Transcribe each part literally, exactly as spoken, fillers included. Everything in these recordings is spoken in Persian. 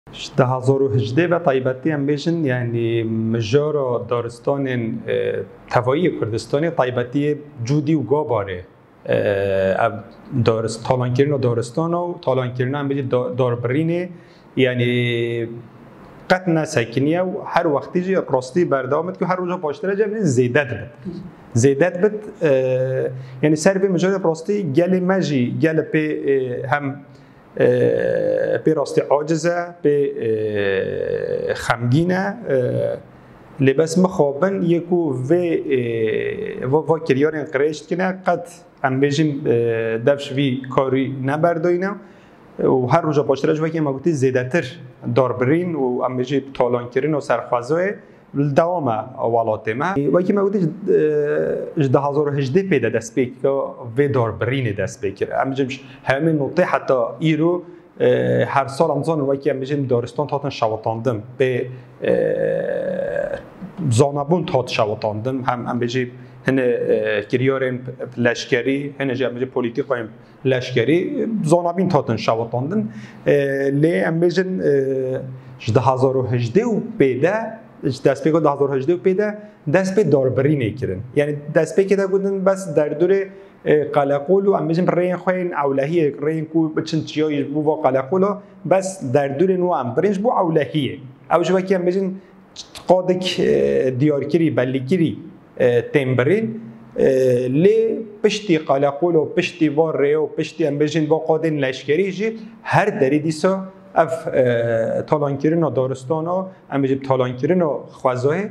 ده هزار و هجده و طایبەتی ئەم بێژن یعنی مژارە دارستانên tevayî Kurdistanê taybetiyê cûdî û gabare ev talankirin daristan û talankirina em bêjî darbirînê yani qet nesekiniye û her wextî jî rastî berdewam bit ku her roja paştira ce zêde dibit. Zêde dibit yani ser vê mijarê rastî gelê me jî gelê pê hem پی راستی عاجزه پی خمگینه لباس مخابن یکو و و کریارن قریشت کنه قد ام بجیم دفش وی کاری نبرداینه و هر روزا پاشترش وکی ما گفتی زیاده تر داربرین و ام بجیم تالان کرین و سرخوازای دوام والاته ما وکی ما گفتی ده هزار و هجده پیدا دست پیک و داربرین دست پیکر ام بجیم همین نقطه حتی ایرو هر سال امزان وکی ام بجیم دارستان تاتن شواتاندم به زانبون تات شواتاندم هم ام بجیم هنه کریارن لشکری هنه جا ام بجیم پولیتیقایم لشکری زانبین تاتن شواتاندم لی ام بجیم ده هزار و هجده و پیدا دست پیکو ده هزار و هجده و پیدا دست پی داربرینه کرن یعنی دست پی که دا گودن بس در دوره قلقول و ام بجیم رین خوین اولهیه رین کو بچن چیایی بو با قلقولا بس در دوره نو ام برنج بو اولهیه او جو که ام بجیم قادک دیارکری بلیگیری تمبرین لی پشتی قلقول و پشتی وار ریو پشتی ام بجیم با قادن لشکری جی هر دری دیسا اف تالانکرین و دارستان ها ام بجیم تالانکرین و خوازای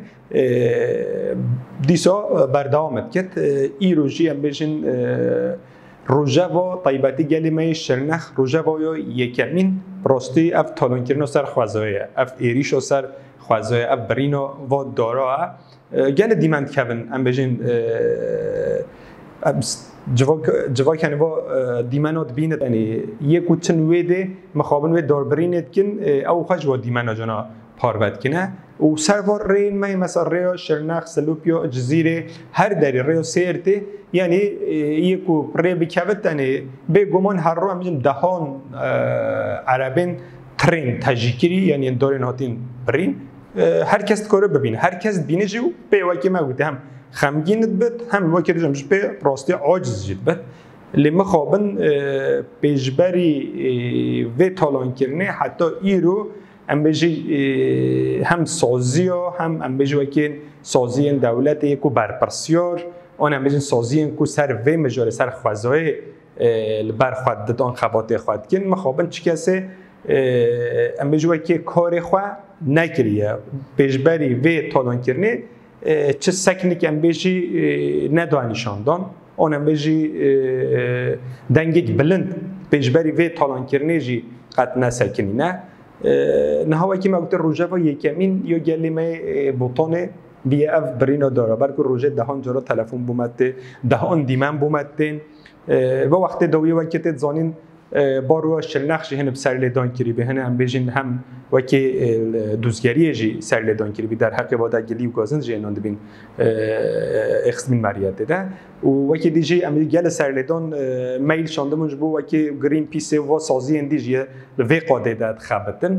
دیسا بردامت کت ای روژی ام بجیم روژه و طایبتی گلی می شرنخ روژه و یکمین راستی اف تالانکرین و سر خوازای اف ایریش و سر خوازای اف برین و دارا گل دیمند کبن ام بجیم جوای کنه با دیمانات بیند یعنی یک کوچن ویده مخابن وید داربرینت کن او خواهش با دیمانا جانا پارود کنه و سروار رین مای مثلا ریا شرنخ سلوپیا جزیره هر دری ریا سیرته یعنی یکو ری بکوت یعنی به گمان هر رو هم دهان عربین ترین تاجیکری یعنی دارین هاتین برین هر کس کارو ببینه هر کس بینه جو به واقعی ما گفته هم خمگینت بد هم واقعی رجمش به راستی عاجز جد بد لما خوابن پیشبری و تالان کرنه حتی ایرو ام بجی هم سازی هم ام بجی واقعی سازی دولت یکو برپرسیار آن ام بجی سازی کو سر و مجال سر خوازای برخواد دادن خبات خواد کن مخابن چی کسی ام بجی واقعی کار خواه نکریه پیشبری و تالان کرنه چه سکنی که ام بیشی ندانیشاندان آن ام بیشی دنگیک بلند پیشبری و تالان کرنه جی قد نسکنی نه نه هوا که ما گفته روژه و یکمین یا گلی می بوتانه بیه اف برینا داره برکو روژه دهان جرا تلفن بومده دهان دیمن بومدن و وقت دوی وقت زانین بارو شلنخشی هنب سرلیدان کری به هنه هم بیشین هم وکی دوزگریه جی سرلیدان کری بی در حق بادا گلی و گازن جی انان دبین اخصمین مریت ده و وکی دیجی امی گل سرلیدان میل شانده منج بو وکی گرین پیس و سازی اندیجی وی قاده ده خبتن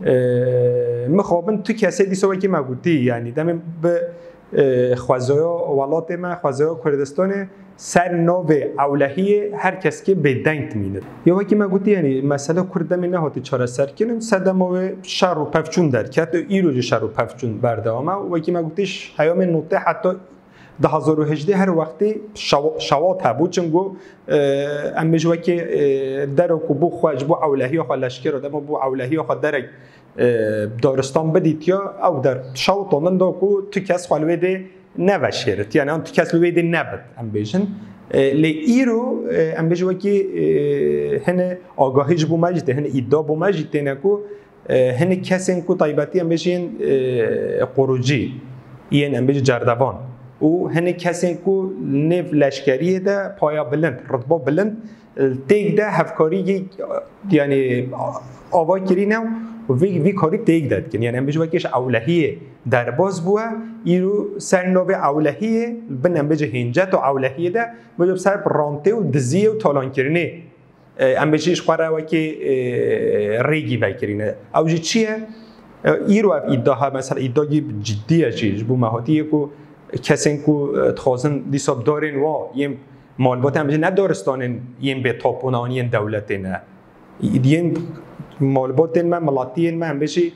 مخابن تو کسی دیسا وکی مگوتی یعنی دمیم به خوازای ولات ما خوازای کردستان سر نو اولهیه هر کس که به دنگ مینه یا وقتی ما گفتی یعنی مسئله کردم نه هاتی چهار سر کنن صدم و شر و پفچون در کرد و ایروج شر و پفچون برده اما وقتی ما گفتیش حیام نقطه حتی ده هزار و هجده هر وقتی شوات بود چنگو ام بجوا که در کو بو خواج بو اولهیه خالشکر و دم بو اولهیه خال درک دارستان بدید یا او در شوطانن دا کو تو کس خالوده نوشیرت یعنی آن تو کس لویده نبود ام بیشن لی ایرو ام بیشو که هنه آگاهیش بو مجده هنه ایدا بو مجده نکو هنه کسی انکو طایبتی ام بیشین قروجی این ام بیش جردوان و هنه کسی انکو نف لشکریه ده پایا بلند رتبه بلند تیگ ده هفکاری یعنی آوای کری نو و وی وی کاری تیگ داد که یعنی امروز وقتیش اولهیه در باز بوه ایرو سر نوع اولهیه بنام بچه هنجت و اولهیه ده باید سر برانته و دزیه و تالان کرنه ام بجیش خوره و که ریگی بکرینه او جی چیه ایرو اف ادعا مثلا ادعای جدیه چیز بو مهاتی کو کسین کو تخوازن دیساب دارن و یم مالبات هم بجی ندارستانن یم به تاپونانی دولت نه یم مالبات من ملاتی من هم بجی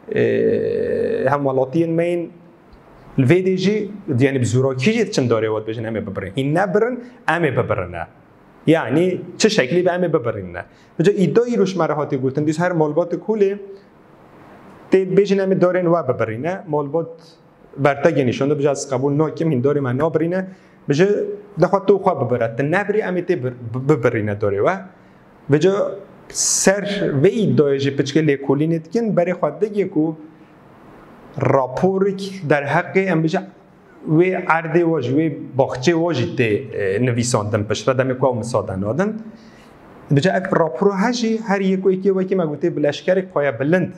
هم ملاتی من الفيديجي يعني بزوراكية چند داره واد بجن همه ببرن این نبرن همه ببرنه يعني چه شکلی به همه ببرنه بجا ایدایی روش مرهاتی گوتن دیس هر مالبات کوله تید بجن همه دارن و ببرنه مالبات برتگی نشونده بجا از قبول ناکم این داره من نبرنه بجا دخواه تو خواه ببرد نبری همه تی ببرنه داره و بجا سر و ایدایجی پچکه لیکولینت کن برای خواه دگی که راپوری در حق ام بجا و عرض واج و باخچه واجد نویساندن پشت دم کو مسادن آدن بجا راپور هجی هر یک و که وکی مگوته بلشکر پای بلند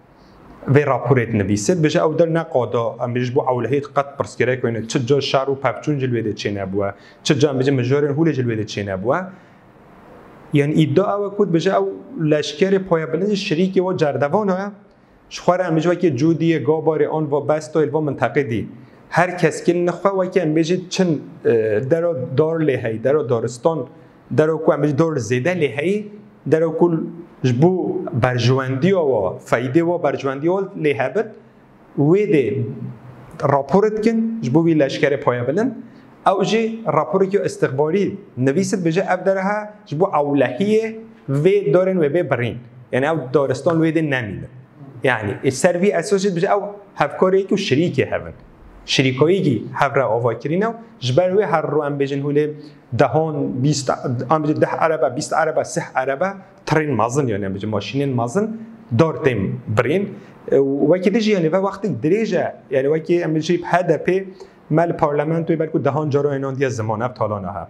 و راپورت نویسد بجا او در نقادا ام بجا بو اولهیت قط پرسکره کنه چه جا شهر و پفچون جلوه چه نبوه چه جا ام بجا مجارن هول جلوه چه نبوه یعنی ادعا او کود بجا او لشکر پای بلند شریک و جردوانه شخوار هم بجوه که جودی گابار آن و بست و الوا منطقه دی هر کس که نخواه و که هم بجید چند در دار لیهی در دارستان در که هم بجید دار زیده لیهی در کل جبو برجواندی و فایده و برجواندی و لیه بد ویده راپورت کن جبو وی لشکر پایه بلند او جی راپوری که استخباری نویسد بجه اف درها جبو اولهیه وی دارن و بی برین یعنی او دارستان ویده نمیده يعني السروي اساسي بجا او هفكاري كو شريكي هفن شريكايي هفرا آواكرينو جبروي هر رو ام بجن هوله دهان بیست ام بجن ده عربه بیست عربه سه عربه ترين مازن يعني ام بجن ماشين مازن دارتم برين وكي دجي يعني وقت درجه يعني وكي ام بجي هدف مال پارلمانتوي بلکو دهان جارو اینان دی زمانه طالانه ها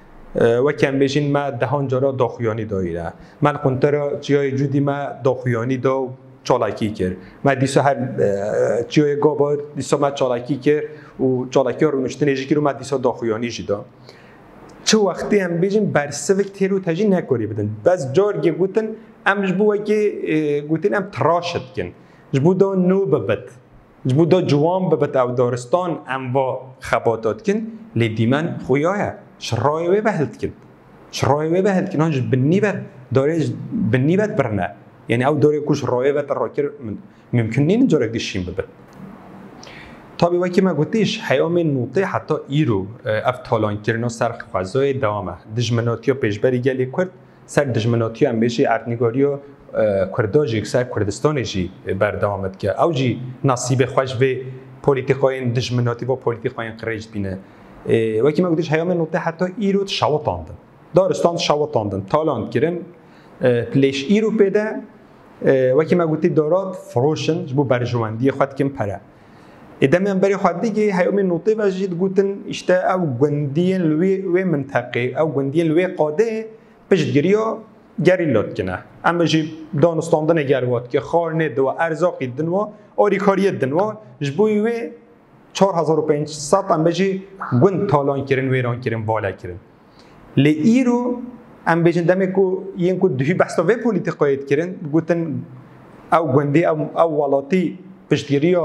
وكي ام بجن ما دهان جارو داخویانی دایره مال قنتر جای جودی ما داخویانی دو چالاکی کرد. من دیسا هر چیای گابار دیسا من چالاکی کرد و چالاکی ها رو نشته نیجی رو من دیسا داخویانی جدا. چه وقتی هم بیجیم برسوک تیرو تجی نکاری بدن. بس جار گه گوتن ام جبو اگه گوتن ام تراشد کن. جبو دا نو ببد. جبو دا جوان ببد او دارستان ام و خباتات کن. لی دیمن خویاه شرایوه بهلد کن. شرایوه بهلد کن. هنج بنی بد داره بنی بد برنه. يعني او دوري كوش رايبه الراكر ممكن نين جورك ديشين ببد طبي وكي ما قلتيش حيوم نوطي حتى ايرو افتالان كرنا سر خوازای دوامه دجمناتيو پیشبری گلی کرد سر دجمناتيو هم بيشي اردنگاریو کرداجی سر کردستان جی بردامت که او جی نصیب خوش به پولیتیکاین دجمناتی و پولیتیکاین قریج بینه وكي ما قلتيش حيوم نوطي حتى ايرو شاوطاندن دارستان شاوطاندن تالان کرن پلیش ایرو پیدا وکی ما گویی دارات فروشن جبو برجواندی خود کم پره. ادامه هم بری خود دیگه هیام نوتی و جید گوین اشته او گندیان لوی و منطقه او گندیان لوی قاده بجدگیریا گریلات کنه. اما جی دانستاندن گروات که خارنه دو ارزاقی دنوا آریکاری دنوا جبوی و چهار هزار و پنجصد ام بجی گند تالان کرن ویران کرن بالا کرن. لی ایرو ام بجن دمی کو این کو دهی بحثا و پولیتیکایت کردن گوتن او گندی او او ولاتی پشتگیریا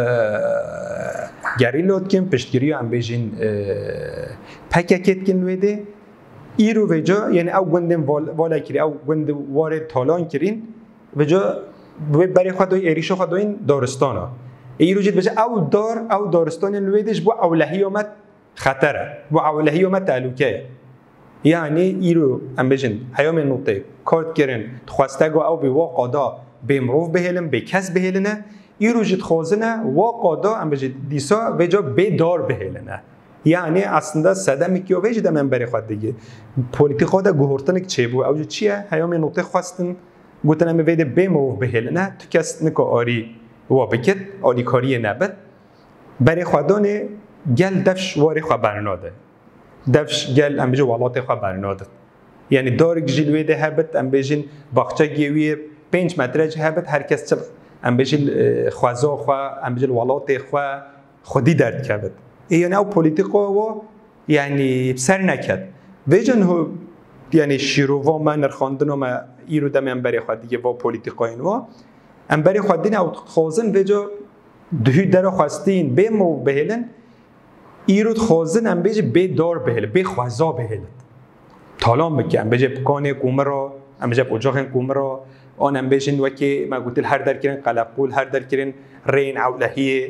گریلات کن پشتگیریا ام بجن پکیکت کن ویده ایرو وجا یعنی او گندم والا کری او گند وارد تالان کرین وجا برای خدای ایریشو خداین دارستانا ایرو جد بجا او دار او دارستان ویدش بو اولهیومت خطره بو اولهیومت تعلقه یعنی ایرو ام بجن حیام نوته کارت کرن خواستگو او به واقعا به مروف بهلن به کس بهلنه ایرو جد خوازنه واقعا ام بجن دیسا وجا به دار بهلنه یعنی اصلا صدمی که وجد من بری خود دیگه پولیتیکا دا گهورتن که چه بو او چیه حیام نوته خواستن گوتن ام وید به مروف بهلنه تو کس نکو آری و بکت آلی کاری نبد بری خودانه گل دفش واری خو برناده دفش گل ام بجو ولات خو برناده یعنی دارک جلوه ده هبت ام بجین باغچه گیوی پنج مترج هبت هر کس چل ام بجین خوازا خو ام بجین ولات خو خودی درد کرد یعنی او پولیتیکا و یعنی سر نکرد ویژن هو یعنی شیرووا من نرخاندن و ما ایرو دم انبری خود دیگه با پولیتیکاین و انبری خود دین او خوازن وجا دهی در خواستین به مو بهلن ایرو خوازن انبیج به دار بهل به خوازا بهل تالام بکی انبیج بکانه کومرا انبیج اجاق کومرا آن انبیجن وکی ما قلت هر در کردن قلقول هر در کردن رین اولهیه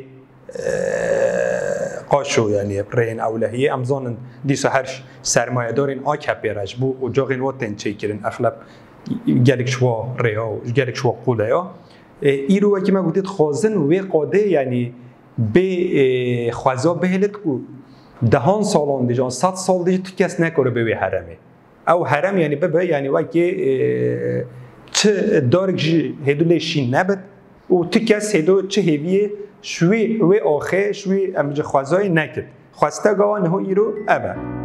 قاشو یعنی رین اولهیه امزان دیسا هرش سرمایه دارین آکه بیرش بو اجاقین واتن چی کردن اغلب گلک شوا ریا و گلک شوا قوله یا ایرو وکی ما قلت خوازن و قاده یعنی به خوازا بهلت کو دهان سالان دیجان صد سال دیج تو کس نکره به حرمه او حرم یعنی به یعنی وکی چه دارک هدو لیشین نبود و تو کس هدو چه هیویه شوی و آخه شوی امجا خوازای نکد خواسته گوان هو ایرو ابا